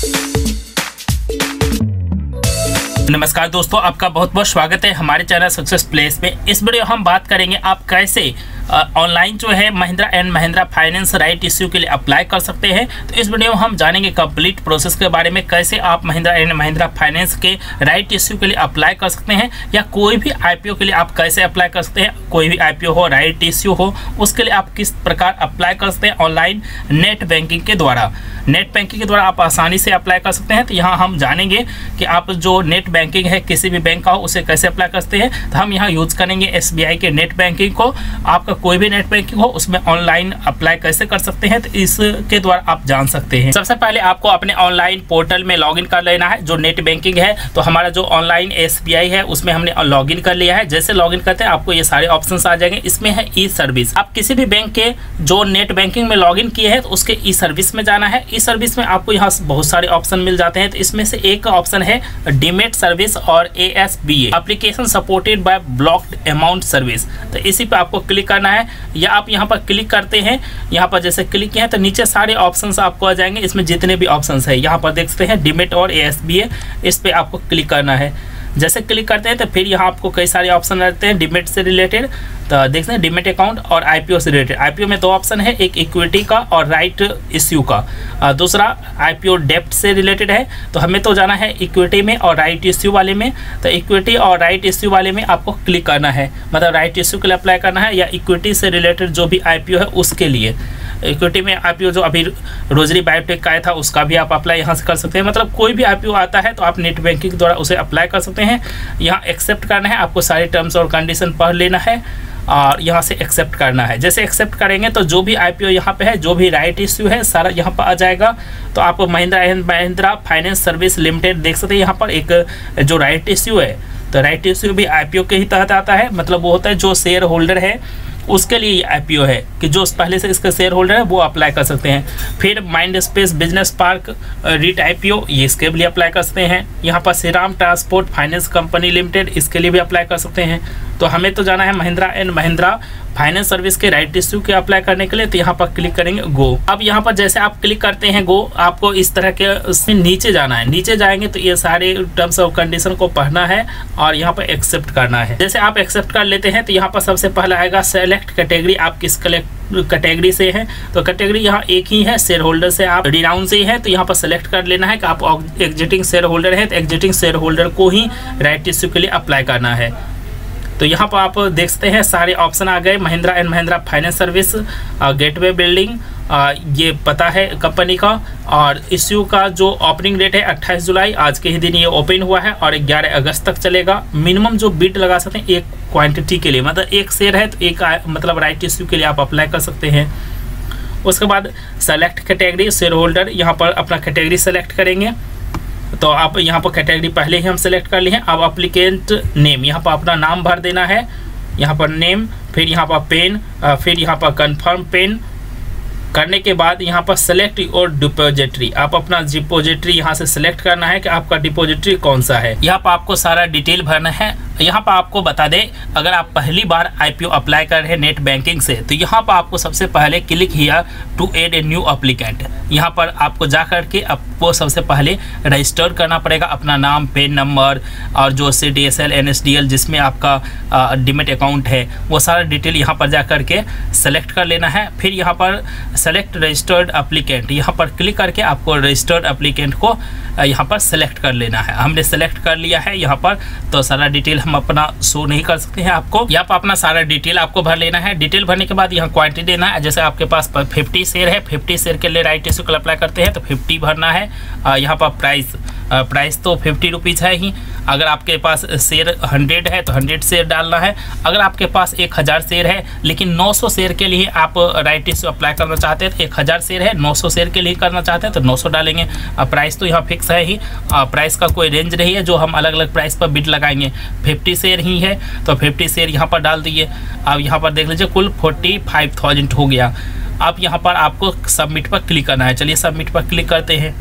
नमस्कार दोस्तों, आपका बहुत बहुत स्वागत है हमारे चैनल सक्सेस प्लेस में। इस वीडियो हम बात करेंगे आप कैसे ऑनलाइन जो है Mahindra and Mahindra Finance right issue के लिए अप्लाई कर सकते हैं। तो इस वीडियो में हम जानेंगे कंप्लीट प्रोसेस के बारे में, कैसे आप महिंद्रा एंड महिंद्रा फाइनेंस के राइट इश्यू के लिए अप्लाई कर सकते हैं, या कोई भी आईपीओ के लिए आप कैसे अप्लाई कर सकते हैं। कोई भी आईपीओ हो, राइट इश्यू हो, उसके लिए आप किस प्रकार अप्लाई कर सकते हैं ऑनलाइन नेट बैंकिंग के द्वारा। नेट बैंकिंग के द्वारा आप आसानी से अप्लाई कर सकते हैं। तो यहाँ हम जानेंगे कि आप जो नेट बैंकिंग है किसी भी बैंक का हो उसे कैसे अप्लाई कर सकते हैं। तो हम यहाँ यूज करेंगे एसबीआई के नेट बैंकिंग को। आपका कोई भी नेट बैंकिंग हो उसमें ऑनलाइन अप्लाई कैसे कर सकते हैं, तो इसके द्वारा आप जान सकते हैं। सबसे पहले आपको अपने ऑनलाइन पोर्टल में लॉगिन कर लेना है। जो नेट बैंकिंग है तो हमारा जो ऑनलाइन एसबीआई है उसमें हमने लॉगिन कर लिया है। जैसे लॉगिन करते हैं आपको ये सारे ऑप्शंस आ जाएंगे। इसमें है ई सर्विस। आप किसी भी बैंक के जो नेट बैंकिंग में लॉगिन किए हैं तो उसके ई सर्विस में जाना है। ई सर्विस में आपको यहाँ बहुत सारे ऑप्शन मिल जाते हैं। तो इसमें से एक ऑप्शन है डीमेट सर्विस और ASBA application supported by blocked amount service. तो इसी पे आपको क्लिक करना है, या आप यहाँ पर क्लिक करते हैं। यहाँ पर जैसे क्लिक किए हैं तो नीचे सारे ऑप्शंस आपको आ जाएंगे। इसमें जितने भी ऑप्शंस है यहाँ पर देख सकते हैं डीमेट और ASBA, इस पे आपको क्लिक करना है। जैसे क्लिक करते हैं तो फिर यहाँ आपको कई सारे ऑप्शन रहते हैं डीमेट से रिलेटेड। तो देख सकते हैं डीमेट अकाउंट और आईपीओ से रिलेटेड। आईपीओ में दो ऑप्शन है, एक इक्विटी का और राइट इश्यू का। दूसरा आईपीओ डेप्ट से रिलेटेड है। तो हमें तो जाना है इक्विटी में और राइट इश्यू वाले में। तो इक्विटी और राइट इश्यू वाले में आपको क्लिक करना है, मतलब राइट इश्यू के लिए अप्लाई करना है, या इक्विटी से रिलेटेड जो भी आईपीओ है उसके लिए। इक्विटी में आईपीओ जो अभी रोजरी बायोटेक का आया था उसका भी आप अप्लाई यहाँ से कर सकते हैं। मतलब कोई भी आईपीओ आता है तो आप नेट बैंकिंग के द्वारा उसे अप्लाई कर सकते हैं। यहाँ एक्सेप्ट करना है, आपको सारे टर्म्स और कंडीशन पढ़ लेना है और यहाँ से एक्सेप्ट करना है। जैसे एक्सेप्ट करेंगे तो जो भी आईपीओ यहाँ पे है, जो भी राइट इश्यू है सारा यहाँ पर आ जाएगा। तो आप Mahindra and Mahindra finance service limited देख सकते हैं। यहाँ पर एक जो राइट इश्यू है तो राइट इश्यू भी आईपीओ के ही तहत आता है। मतलब वो होता है जो शेयर होल्डर है उसके लिए आईपीओ है, कि जो पहले से इसका शेयर होल्डर है वो अप्लाई कर सकते हैं। फिर mind space business park REIT IPO, ये इसके लिए अप्लाई कर सकते हैं। यहाँ पर Shriram transport finance company limited, इसके लिए भी अप्लाई कर सकते हैं। तो हमें तो जाना है Mahindra and Mahindra finance service के राइट इश्यू के अप्लाई करने के लिए। तो यहाँ पर क्लिक करेंगे गो। अब यहाँ पर जैसे आप क्लिक करते हैं गो, आपको इस तरह के उसमें नीचे जाना है। नीचे जाएंगे तो ये सारे टर्म्स और कंडीशन को पढ़ना है और यहाँ पर एक्सेप्ट करना है। जैसे आप एक्सेप्ट कर लेते हैं तो यहाँ पर सबसे पहले आएगा सेलेक्ट कैटेगरी, आप किस कैटेगरी से हैं। तो कैटेगरी यहाँ एक ही है, शेयर होल्डर से आप डिनाउन से ही है। तो यहाँ पर सेलेक्ट कर लेना है कि आप एग्जिटिंग शेयर होल्डर है, तो एग्जिटिंग शेयर होल्डर को ही राइट इश्यू के लिए अप्लाई करना है। तो यहाँ पर आप देख सकते हैं सारे ऑप्शन आ गए। Mahindra and Mahindra finance service, gateway building, ये पता है कंपनी का, और इश्यू का जो ओपनिंग डेट है 28 जुलाई, आज के ही दिन ये ओपन हुआ है और 11 अगस्त तक चलेगा। मिनिमम जो बिड लगा सकते हैं एक क्वांटिटी के लिए, मतलब एक शेयर है तो एक मतलब राइट इश्यू के लिए आप अप्लाई कर सकते हैं। उसके बाद सेलेक्ट कैटेगरी शेयर होल्डर, यहाँ पर अपना कैटेगरी सेलेक्ट करेंगे। तो आप यहाँ पर कैटेगरी पहले ही हम सेलेक्ट कर लिए हैं। अब एप्लीकेंट नेम, यहाँ पर अपना नाम भर देना है। यहाँ पर नेम, फिर यहाँ पर पेन, फिर यहाँ पर कंफर्म पेन करने के बाद यहाँ पर सेलेक्ट और डिपोजिटरी, आप अपना डिपोजिटरी यहाँ से सेलेक्ट करना है कि आपका डिपोजिटरी कौन सा है। यहाँ पर आपको सारा डिटेल भरना है। यहाँ पर आपको बता दें, अगर आप पहली बार आईपीओ अप्लाई कर रहे हैं नेट बैंकिंग से, तो यहाँ पर आपको सबसे पहले click here to add a new applicant, यहाँ पर आपको जा करके आपको सबसे पहले रजिस्टर करना पड़ेगा अपना नाम, पेन नंबर और जो CDSL NSDL जिसमें आपका डीमेट अकाउंट है वो सारा डिटेल यहाँ पर जा करके सेलेक्ट कर लेना है। फिर यहाँ पर सेलेक्ट रजिस्टर्ड एप्लीकेंट, यहाँ पर क्लिक करके आपको रजिस्टर्ड एप्लीकेंट को यहाँ पर सेलेक्ट कर लेना है। हमने सेलेक्ट कर लिया है यहाँ पर, तो सारा डिटेल हम अपना शो नहीं कर सकते हैं आपको। यहाँ पर अपना सारा डिटेल आपको भर लेना है। डिटेल भरने के बाद यहाँ क्वांटिटी देना है। जैसे आपके पास 50 शेयर है, 50 शेयर के लिए राइट इश्यू को अप्लाई करते हैं तो 50 भरना है। यहाँ पर प्राइस तो 50 रुपीज़ है ही। अगर आपके पास शेयर 100 है तो 100 शेयर डालना है। अगर आपके पास 1000 शेयर है लेकिन 900 शेयर के लिए आप राइट इश्यू अप्लाई करना चाहते हैं, तो 1000 शेयर है 900 शेयर के लिए करना चाहते हैं तो 900 डालेंगे। प्राइस तो यहाँ फिक्स है ही, प्राइस का कोई रेंज नहीं है जो हम अलग अलग प्राइस पर बिड लगाएंगे। 50 शेयर ही है तो 50 शेयर यहाँ पर डाल दीजिए। अब यहाँ पर देख लीजिए कुल 45,000 हो गया। अब यहाँ पर आपको सबमिट पर क्लिक करना है। चलिए सबमिट पर क्लिक करते हैं।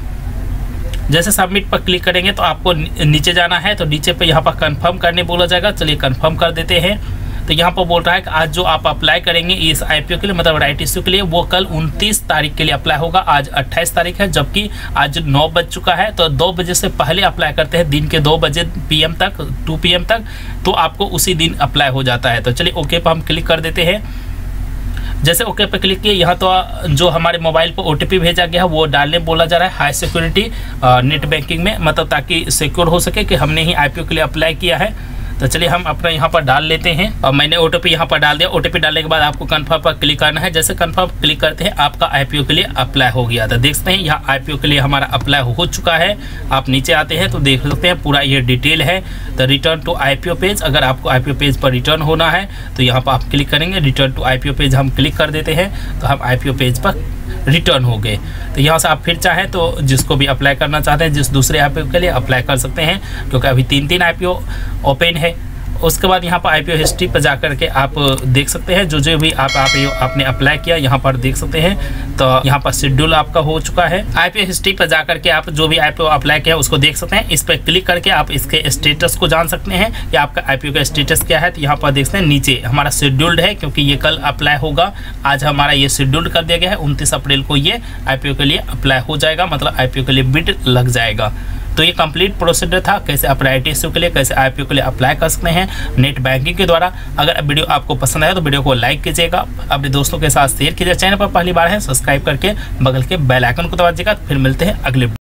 जैसे सबमिट पर क्लिक करेंगे तो आपको नीचे जाना है। तो नीचे पे यहाँ पर कंफर्म करने बोला जाएगा। चलिए कंफर्म कर देते हैं। तो यहाँ पर बोल रहा है कि आज जो आप अप्लाई करेंगे इस IPO के लिए, मतलब राइट इश्यू के लिए, वो कल 29 तारीख के लिए अप्लाई होगा। आज 28 तारीख है, जबकि आज 9 बज चुका है। तो 2 बजे से पहले अप्लाई करते हैं, दिन के 2 बजे PM तक, 2 PM तक, तो आपको उसी दिन अप्लाई हो जाता है। तो चलिए ओके पर हम क्लिक कर देते हैं। जैसे ओके पे क्लिक किए, यहाँ तो जो हमारे मोबाइल पर OTP भेजा गया है वो डालने बोला जा रहा है, हाई सिक्योरिटी नेट बैंकिंग में, मतलब ताकि सिक्योर हो सके कि हमने ही IPO के लिए अप्लाई किया है। तो चलिए हम अपना यहाँ पर डाल लेते हैं और मैंने OTP यहाँ पर डाल दिया। OTP डालने के बाद आपको कन्फर्म पर क्लिक करना है। जैसे कन्फर्म क्लिक करते हैं आपका IPO के लिए अप्लाई हो गया था। देख सकते हैं यहाँ IPO के लिए हमारा अप्लाई हो चुका है। आप नीचे आते हैं तो देख सकते हैं पूरा ये डिटेल है। तो रिटर्न टू IPO पेज, अगर आपको IPO पेज पर रिटर्न होना है तो यहाँ पर आप क्लिक करेंगे। रिटर्न टू IPO पेज हम क्लिक कर देते हैं तो हम IPO पेज पर रिटर्न हो गए। तो यहाँ से आप फिर चाहें तो जिसको भी अप्लाई करना चाहते हैं, जिस दूसरे IPO के लिए अप्लाई कर सकते हैं, क्योंकि अभी 3 IPO ओपन है। उसके बाद यहाँ पर IPO हिस्ट्री पर जाकर के आप देख सकते हैं जो भी आपने अप्लाई किया, यहाँ पर देख सकते हैं। तो यहाँ पर शेड्यूल आपका हो चुका है। IPO हिस्ट्री पर जाकर के आप जो भी IPO अप्लाई किया उसको देख सकते हैं। इस पर क्लिक करके आप इसके स्टेटस को जान सकते हैं कि आपका IPO का स्टेटस क्या है। तो यहाँ पर देख सकते हैं नीचे हमारा शेड्यूल्ड है, क्योंकि ये कल अप्लाई होगा। आज हमारा ये शेड्यूल्ड कर दिया गया है, 29 अप्रैल को ये IPO के लिए अप्लाई हो जाएगा, मतलब IPO के लिए बिड लग जाएगा। तो ये कंप्लीट प्रोसीजर था, कैसे आप राइट इश्यू के लिए, कैसे IPO के लिए अप्लाई कर सकते हैं नेट बैंकिंग के द्वारा। अगर वीडियो आपको पसंद आया तो वीडियो को लाइक कीजिएगा, अपने दोस्तों के साथ शेयर कीजिएगा। चैनल पर पहली बार है सब्सक्राइब करके बगल के बेल आइकन को दबा दीजिएगा। फिर मिलते हैं अगले